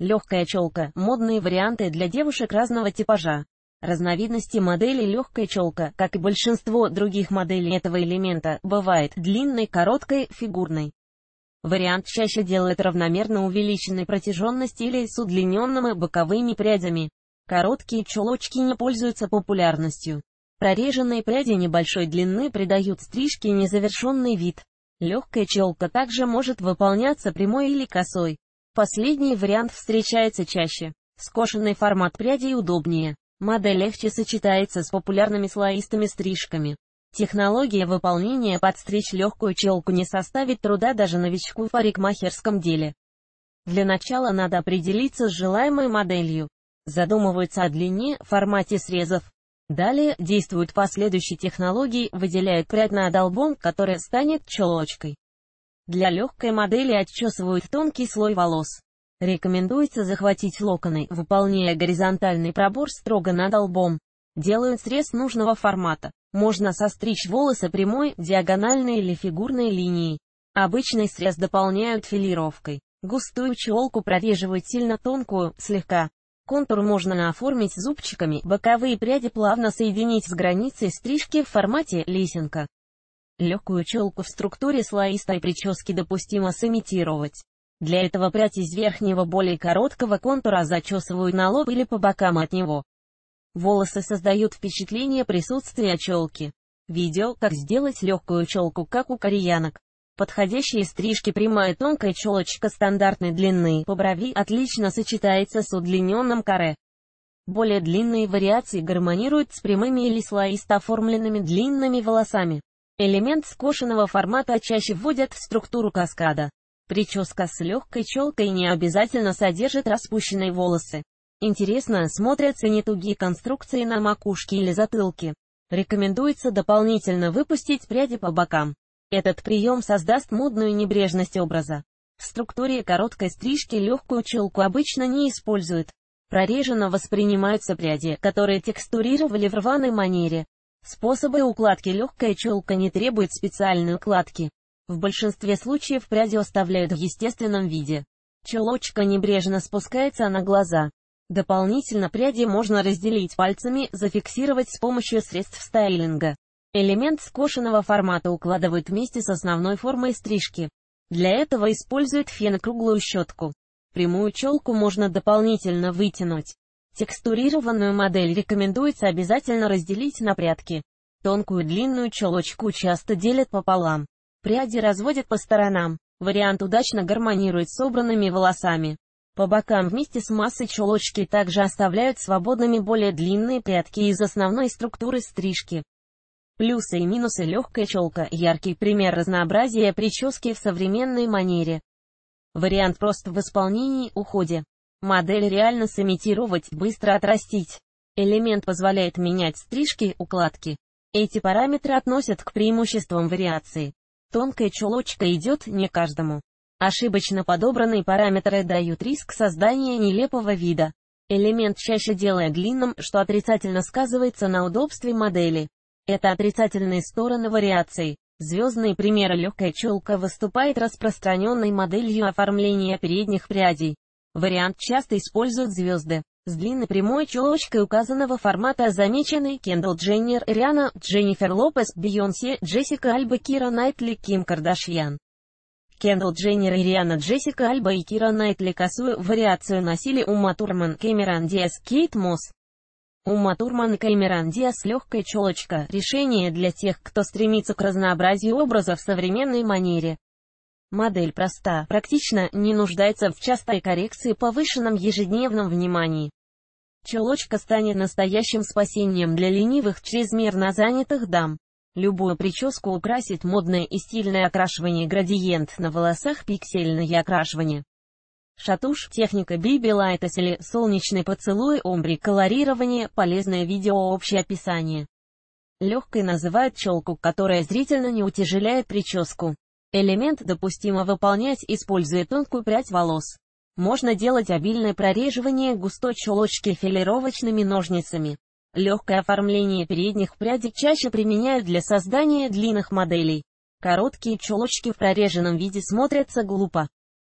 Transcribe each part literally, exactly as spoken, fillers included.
Легкая челка – модные варианты для девушек разного типажа. Разновидности модели легкая челка, как и большинство других моделей этого элемента, бывает длинной, короткой, фигурной. Вариант чаще делает равномерно увеличенной протяженности или с удлиненными боковыми прядями. Короткие челочки не пользуются популярностью. Прореженные пряди небольшой длины придают стрижке незавершенный вид. Легкая челка также может выполняться прямой или косой. Последний вариант встречается чаще. Скошенный формат прядей удобнее. Модель легче сочетается с популярными слоистыми стрижками. Технология выполнения подстричь легкую челку не составит труда даже новичку в парикмахерском деле. Для начала надо определиться с желаемой моделью. Задумываются о длине, формате срезов. Далее действуют по следующей технологии, выделяют прядь над лбом, которая станет челочкой. Для легкой модели отчесывают тонкий слой волос. Рекомендуется захватить локоны, выполняя горизонтальный пробор строго над лбом. Делают срез нужного формата. Можно состричь волосы прямой, диагональной или фигурной линией. Обычный срез дополняют филировкой. Густую челку прореживают сильно тонкую, слегка. Контур можно оформить зубчиками, боковые пряди плавно соединить с границей стрижки в формате лесенка. Легкую челку в структуре слоистой прически допустимо сымитировать. Для этого прядь из верхнего более короткого контура зачесывают на лоб или по бокам от него. Волосы создают впечатление присутствия челки. Видео, как сделать легкую челку, как у кореянок. Подходящие стрижки прямая тонкая челочка стандартной длины по брови отлично сочетается с удлиненным каре. Более длинные вариации гармонируют с прямыми или слоисто оформленными длинными волосами. Элемент скошенного формата чаще вводят в структуру каскада. Прическа с легкой челкой не обязательно содержит распущенные волосы. Интересно смотрятся нетугие конструкции на макушке или затылке. Рекомендуется дополнительно выпустить пряди по бокам. Этот прием создаст модную небрежность образа. В структуре короткой стрижки легкую челку обычно не используют. Прореженно воспринимаются пряди, которые текстурировали в рваной манере. Способы укладки легкая челка не требует специальной укладки. В большинстве случаев пряди оставляют в естественном виде. Челочка небрежно спускается на глаза. Дополнительно пряди можно разделить пальцами, зафиксировать с помощью средств стайлинга. Элемент скошенного формата укладывают вместе с основной формой стрижки. Для этого используют фен-круглую щетку. Прямую челку можно дополнительно вытянуть. Текстурированную модель рекомендуется обязательно разделить на прядки. Тонкую длинную челочку часто делят пополам. Пряди разводят по сторонам. Вариант удачно гармонирует с собранными волосами. По бокам вместе с массой челочки также оставляют свободными более длинные прядки из основной структуры стрижки. Плюсы и минусы легкая челка – яркий пример разнообразия прически в современной манере. Вариант прост в исполнении, уходе. Модель реально сымитировать, быстро отрастить. Элемент позволяет менять стрижки, укладки. Эти параметры относят к преимуществам вариации. Тонкая челочка идет не каждому. Ошибочно подобранные параметры дают риск создания нелепого вида. Элемент чаще делает длинным, что отрицательно сказывается на удобстве модели. Это отрицательные стороны вариаций. Звездные примеры легкая челка выступает распространенной моделью оформления передних прядей. Вариант часто используют звезды. С длинной прямой челочкой указанного формата замечены Кендалл Дженнер, Риhanna, Дженнифер Лопес, Бейонсе, Джессика Альба, Кира Найтли, Ким Кардашьян. Кендалл Дженнер и Риhanna, Джессика Альба и Кира Найтли косую вариацию носили Ума Турман, Кэмерон Диаз, Кейт Мосс. Ума Турман и Кэмерон Диаз легкая челочка – решение для тех, кто стремится к разнообразию образа в современной манере. Модель проста, практична, не нуждается в частой коррекции, повышенном ежедневном внимании. Челочка станет настоящим спасением для ленивых, чрезмерно занятых дам. Любую прическу украсит модное и стильное окрашивание, градиент на волосах, пиксельное окрашивание. Шатуш, техника Биби Лайтес или солнечный поцелуй, омбри, колорирование, полезное видео, общее описание. Легкой называют челку, которая зрительно не утяжеляет прическу. Элемент допустимо выполнять, используя тонкую прядь волос. Можно делать обильное прореживание густой челочки филировочными ножницами. Легкое оформление передних прядей чаще применяют для создания длинных моделей. Короткие челочки в прореженном виде смотрятся глупо.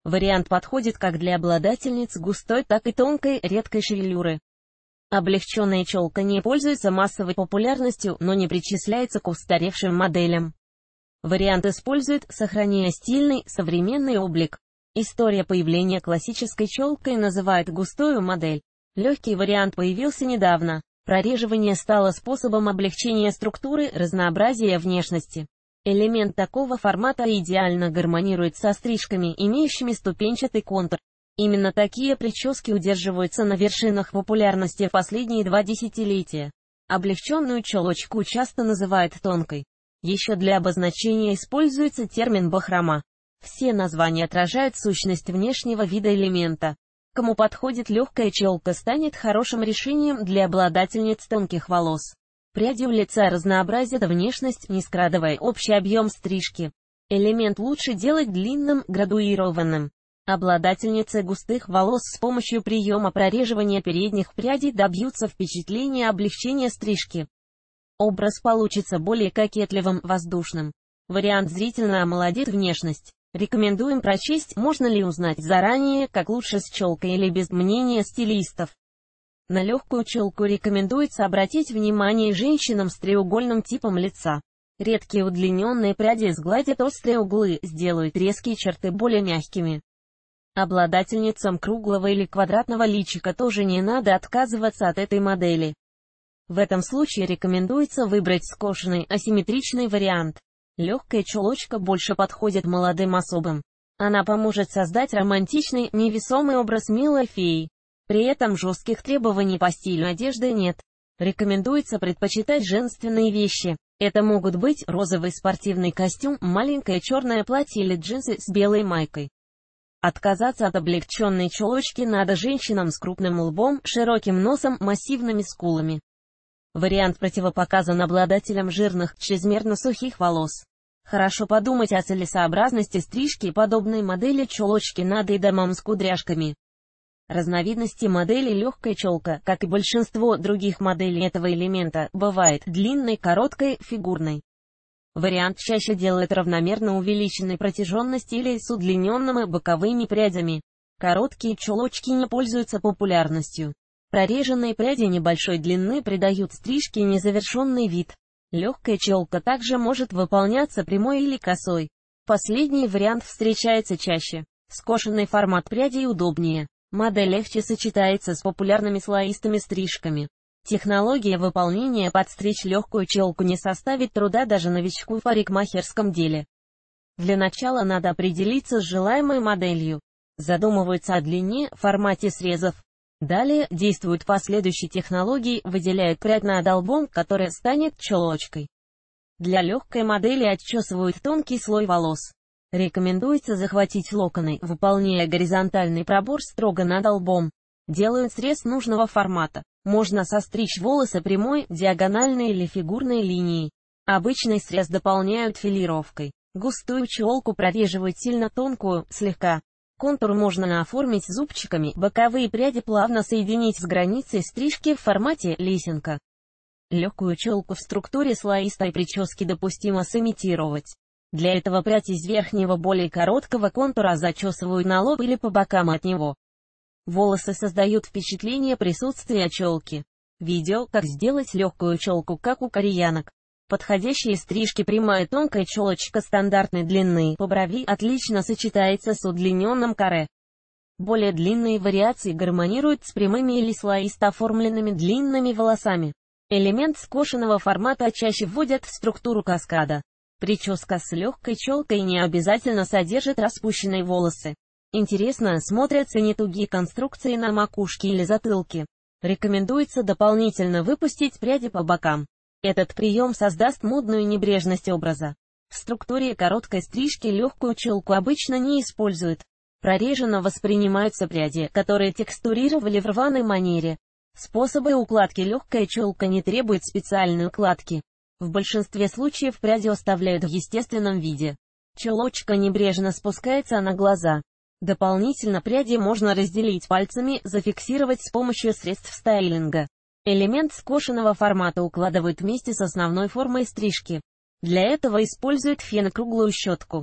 Вариант подходит как для обладательниц густой, так и тонкой, редкой шевелюры. Облегченная челка не пользуется массовой популярностью, но не причисляется к устаревшим моделям. Вариант использует, сохраняя стильный, современный облик. История появления классической челкой называет густую модель. Легкий вариант появился недавно. Прореживание стало способом облегчения структуры, разнообразия внешности. Элемент такого формата идеально гармонирует со стрижками, имеющими ступенчатый контур. Именно такие прически удерживаются на вершинах популярности в последние два десятилетия. Облегченную челочку часто называют тонкой. Еще для обозначения используется термин бахрома. Все названия отражают сущность внешнего вида элемента. Кому подходит легкая челка, станет хорошим решением для обладательниц тонких волос. Пряди у лица разнообразят внешность, не скрадывая общий объем стрижки. Элемент лучше делать длинным, градуированным. Обладательницы густых волос с помощью приема прореживания передних прядей добьются впечатления облегчения стрижки. Образ получится более кокетливым, воздушным. Вариант зрительно омолодит внешность. Рекомендуем прочесть, можно ли узнать заранее, как лучше с челкой или без, мнения стилистов. На легкую челку рекомендуется обратить внимание женщинам с треугольным типом лица. Редкие удлиненные пряди сгладят острые углы, сделают резкие черты более мягкими. Обладательницам круглого или квадратного личика тоже не надо отказываться от этой модели. В этом случае рекомендуется выбрать скошенный, асимметричный вариант. Легкая челочка больше подходит молодым особам. Она поможет создать романтичный, невесомый образ милой феи. При этом жестких требований по стилю одежды нет. Рекомендуется предпочитать женственные вещи. Это могут быть розовый спортивный костюм, маленькое черное платье или джинсы с белой майкой. Отказаться от облегченной челочки надо женщинам с крупным лбом, широким носом, массивными скулами. Вариант противопоказан обладателям жирных, чрезмерно сухих волос. Хорошо подумать о целесообразности стрижки подобной модели челочки надо и дамам с кудряшками. Разновидности модели легкая челка, как и большинство других моделей этого элемента, бывает длинной, короткой, фигурной. Вариант чаще делает равномерно увеличенной протяженности или с удлиненными боковыми прядями. Короткие челочки не пользуются популярностью. Прореженные пряди небольшой длины придают стрижке незавершенный вид. Легкая челка также может выполняться прямой или косой. Последний вариант встречается чаще. Скошенный формат прядей удобнее. Модель легче сочетается с популярными слоистыми стрижками. Технология выполнения подстричь легкую челку не составит труда даже новичку в парикмахерском деле. Для начала надо определиться с желаемой моделью. Задумываются о длине, формате срезов. Далее действуют последующие технологии, выделяют прядь над лбом, которая станет челочкой. Для легкой модели отчесывают тонкий слой волос. Рекомендуется захватить локоны, выполняя горизонтальный пробор строго над лбом. Делают срез нужного формата. Можно состричь волосы прямой, диагональной или фигурной линией. Обычный срез дополняют филировкой. Густую челку прореживают сильно тонкую, слегка. Контур можно оформить зубчиками, боковые пряди плавно соединить с границей стрижки в формате лесенка. Легкую челку в структуре слоистой прически допустимо сымитировать. Для этого прядь из верхнего более короткого контура зачесывают на лоб или по бокам от него. Волосы создают впечатление присутствия челки. Видео, как сделать легкую челку, как у кореянок. Подходящие стрижки прямая тонкая челочка стандартной длины по брови отлично сочетается с удлиненным каре. Более длинные вариации гармонируют с прямыми или слоисто оформленными длинными волосами. Элемент скошенного формата чаще вводят в структуру каскада. Прическа с легкой челкой не обязательно содержит распущенные волосы. Интересно смотрятся нетугие конструкции на макушке или затылке. Рекомендуется дополнительно выпустить пряди по бокам. Этот прием создаст модную небрежность образа. В структуре короткой стрижки легкую челку обычно не используют. Прореженно воспринимаются пряди, которые текстурировали в рваной манере. Способы укладки легкая челка не требует специальной укладки. В большинстве случаев пряди оставляют в естественном виде. Челочка небрежно спускается на глаза. Дополнительно пряди можно разделить пальцами, зафиксировать с помощью средств стайлинга. Элемент скошенного формата укладывают вместе с основной формой стрижки. Для этого используют фен-круглую щетку.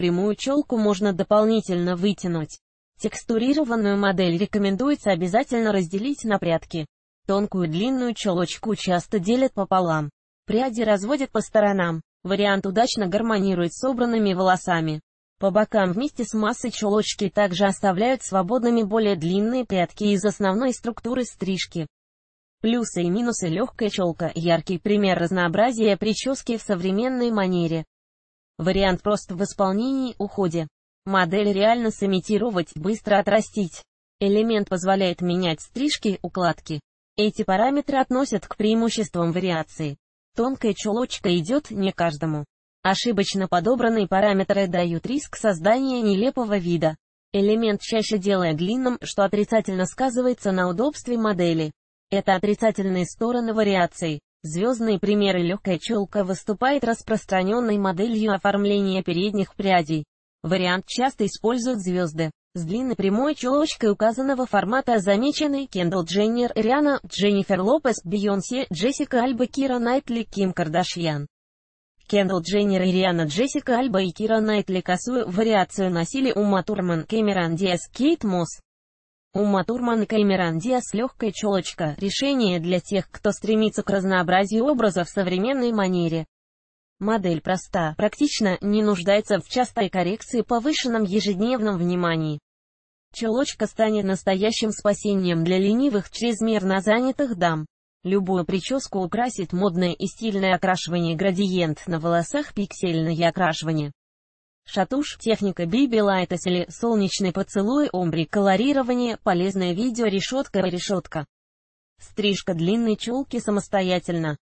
прямую челку можно дополнительно вытянуть. Текстурированную модель рекомендуется обязательно разделить на прядки. Тонкую длинную челочку часто делят пополам. Пряди разводят по сторонам. Вариант удачно гармонирует с собранными волосами. По бокам вместе с массой челочки также оставляют свободными более длинные прядки из основной структуры стрижки. Плюсы и минусы: легкая челка – яркий пример разнообразия прически в современной манере. Вариант прост в исполнении, уходе. Модель реально сымитировать, быстро отрастить. Элемент позволяет менять стрижки, укладки. Эти параметры относят к преимуществам вариации. Тонкая челочка идет не каждому. Ошибочно подобранные параметры дают риск создания нелепого вида. Элемент чаще делая длинным, что отрицательно сказывается на удобстве модели. Это отрицательные стороны вариаций. Звездные примеры: легкая челка выступает распространенной моделью оформления передних прядей. Вариант часто используют звезды. С длинной прямой челочкой указанного формата замечены Кендалл Дженнер, Риhanna, Дженнифер Лопес, Бейонсе, Джессика Альба, Кира Найтли, Ким Кардашьян. Кендалл Дженнер и Риhanna, Джессика Альба и Кира Найтли косую вариацию носили Ума Турман, Кэмерон Диаз, Кейт Мосс. Ума Турман и Кэмерон Диаз. Легкая челочка – решение для тех, кто стремится к разнообразию образа в современной манере. Модель проста, практична, не нуждается в частой коррекции, повышенном ежедневном внимании. Челочка станет настоящим спасением для ленивых, чрезмерно занятых дам. Любую прическу украсит модное и стильное окрашивание, градиент на волосах, пиксельное окрашивание. Шатуш, техника Биби Лайтес или солнечный поцелуй, омбри, колорирование, полезное видео, решетка, решетка. Стрижка длинной челки самостоятельно.